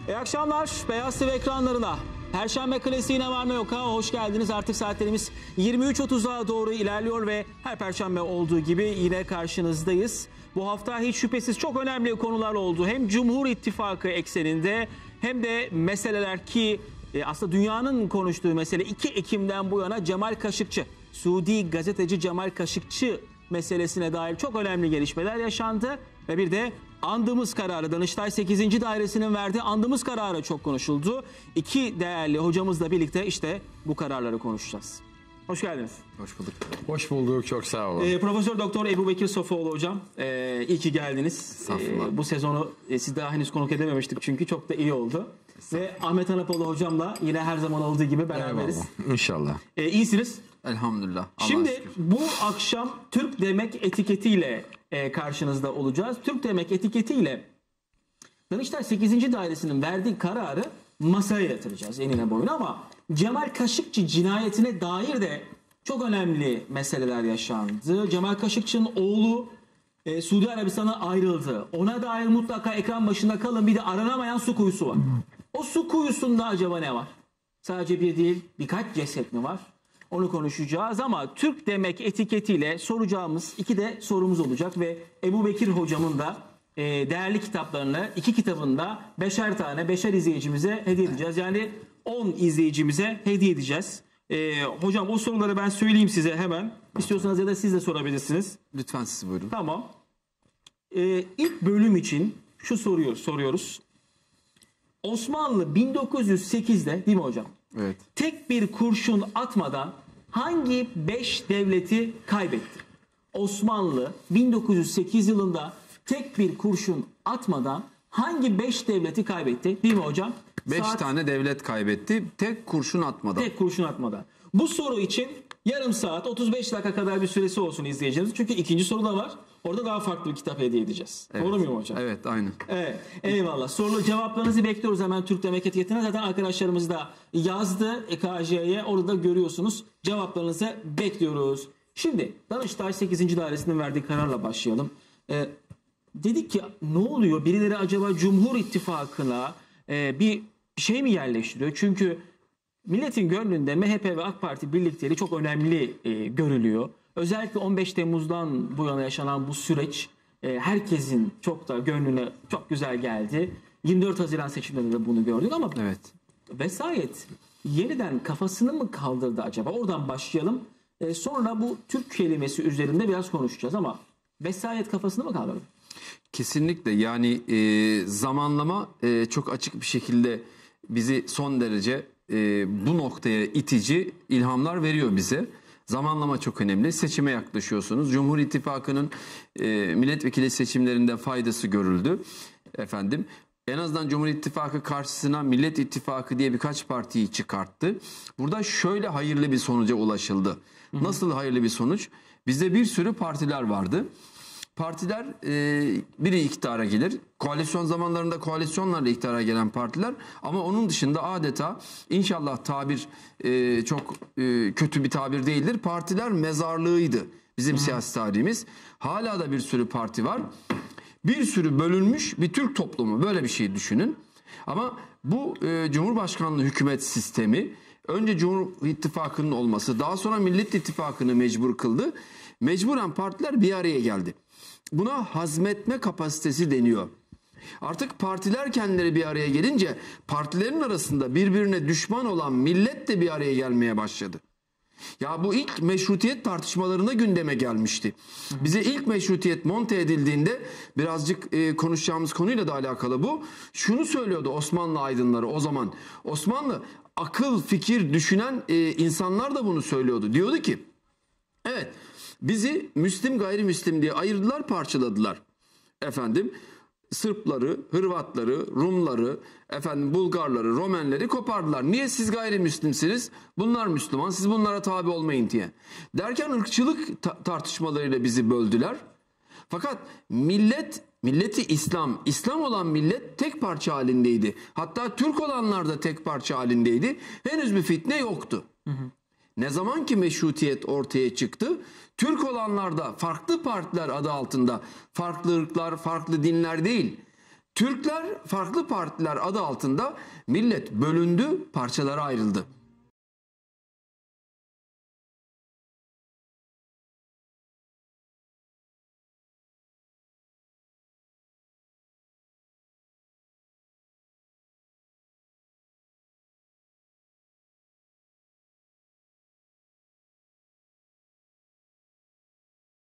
İyi akşamlar. Beyaz TV ekranlarına. Perşembe klasiğine var mı yok ha? Hoş geldiniz. Artık saatlerimiz 23.30'a doğru ilerliyor ve her perşembe olduğu gibi yine karşınızdayız. Bu hafta hiç şüphesiz çok önemli konular oldu. Hem Cumhur İttifakı ekseninde hem de meseleler ki aslında dünyanın konuştuğu mesele 2 Ekim'den bu yana Cemal Kaşıkçı, Suudi gazeteci Cemal Kaşıkçı meselesine dair çok önemli gelişmeler yaşandı. Ve bir de andımız kararı, Danıştay 8. Dairesi'nin verdiği andımız kararı çok konuşuldu. İki değerli hocamızla birlikte işte bu kararları konuşacağız. Hoş geldiniz. Hoş bulduk. Hoş bulduk, çok sağ olun. Profesör Doktor Ebubekir Sofuoğlu hocam, iyi ki geldiniz. Bu sezonu siz daha henüz konuk edememiştik çünkü çok da iyi oldu. Ve Ahmet Anapoğlu hocamla yine her zaman olduğu gibi beraberiz. Eyvallah. İnşallah. İyisiniz. Elhamdülillah. Şimdi bu akşam Türk demek etiketiyle karşınızda olacağız. Türk demek etiketiyle Danıştay 8. Dairesi'nin verdiği kararı masaya yatıracağız enine boyuna ama Cemal Kaşıkçı cinayetine dair de çok önemli meseleler yaşandı. Cemal Kaşıkçı'nın oğlu Suudi Arabistan'a ayrıldı. Ona dair mutlaka ekran başında kalın. Bir de aranamayan su kuyusu var. O su kuyusunda acaba ne var? Sadece bir değil, birkaç ceset mi var? Onu konuşacağız ama Türk demek etiketiyle soracağımız iki de sorumuz olacak ve Ebubekir hocamın da değerli kitaplarını, 2 kitabında 5'er tane 5'er izleyicimize hediye edeceğiz. Yani 10 izleyicimize hediye edeceğiz. Hocam o soruları ben söyleyeyim size hemen. İstiyorsanız ya da siz de sorabilirsiniz. Lütfen siz buyurun. Tamam. İlk bölüm için şu soruyu soruyoruz. Osmanlı 1908'de değil mi hocam? Evet. Tek bir kurşun atmadan hangi 5 devleti kaybetti? Osmanlı 1908 yılında tek bir kurşun atmadan hangi 5 devleti kaybetti? Değil mi hocam? 5 tane devlet kaybetti. Tek kurşun atmadan. Tek kurşun atmadan. Bu soru için yarım saat 35 dakika kadar bir süresi olsun izleyeceğiz. Çünkü ikinci soru da var. Orada daha farklı bir kitap hediye edeceğiz. Evet. Doğru muyum hocam? Evet, aynen. Evet, eyvallah. Soru cevaplarınızı bekliyoruz hemen Türk Demek etiketine. Zaten arkadaşlarımız da yazdı EKJ'ye. Orada da görüyorsunuz. Cevaplarınızı bekliyoruz. Şimdi Danıştay 8. Dairesi'nin verdiği kararla başlayalım. Dedik ki ne oluyor? Birileri acaba Cumhur İttifakı'na bir şey mi yerleştiriyor? Çünkü milletin gönlünde MHP ve AK Parti birlikteliği çok önemli görülüyor. Özellikle 15 Temmuz'dan bu yana yaşanan bu süreç herkesin çok da gönlüne çok güzel geldi. 24 Haziran seçimlerinde de bunu gördük ama Evet. vesayet yeniden kafasını mı kaldırdı acaba? Oradan başlayalım. Sonra bu Türk kelimesi üzerinde biraz konuşacağız ama vesayet kafasını mı kaldırdı? Kesinlikle yani zamanlama çok açık bir şekilde bizi son derece bu noktaya itici ilhamlar veriyor bize. Zamanlama çok önemli. Seçime yaklaşıyorsunuz. Cumhur İttifakı'nın milletvekili seçimlerinde faydası görüldü. Efendim, en azından Cumhur İttifakı karşısına Millet İttifakı diye birkaç partiyi çıkarttı. Burada şöyle hayırlı bir sonuca ulaşıldı. Nasıl hayırlı bir sonuç? Bizde bir sürü partiler vardı. Partiler biri iktidara gelir. Koalisyon zamanlarında koalisyonlarla iktidara gelen partiler ama onun dışında adeta inşallah tabir çok kötü bir tabir değildir. Partiler mezarlığıydı bizim siyasi tarihimiz. Hala da bir sürü parti var. Bir sürü bölünmüş bir Türk toplumu, böyle bir şey düşünün. Ama bu Cumhurbaşkanlığı hükümet sistemi önce Cumhur İttifakı'nın olması, daha sonra Millet İttifakı'nı mecbur kıldı. Mecburen partiler bir araya geldi. Buna hazmetme kapasitesi deniyor. Artık partiler kendileri bir araya gelince partilerin arasında birbirine düşman olan millet de bir araya gelmeye başladı. Ya bu ilk meşrutiyet tartışmalarında gündeme gelmişti. Bize ilk meşrutiyet monte edildiğinde birazcık konuşacağımız konuyla da alakalı bu. Şunu söylüyordu Osmanlı aydınları o zaman. Osmanlı akıl, fikir düşünen insanlar da bunu söylüyordu. Diyordu ki evet, bizi Müslim gayrimüslim diye ayırdılar, parçaladılar. Efendim, Sırpları, Hırvatları, Rumları, efendim Bulgarları, Romenleri kopardılar. Niye siz gayrimüslimsiniz? Bunlar Müslüman, siz bunlara tabi olmayın diye. Derken ırkçılık tartışmalarıyla bizi böldüler. Fakat milleti İslam olan millet tek parça halindeydi. Hatta Türk olanlar da tek parça halindeydi. Henüz bir fitne yoktu. Ne zaman ki meşrutiyet ortaya çıktı, Türk olanlarda farklı partiler adı altında, farklı ırklar, farklı dinler değil, Türkler farklı partiler adı altında millet bölündü, parçalara ayrıldı.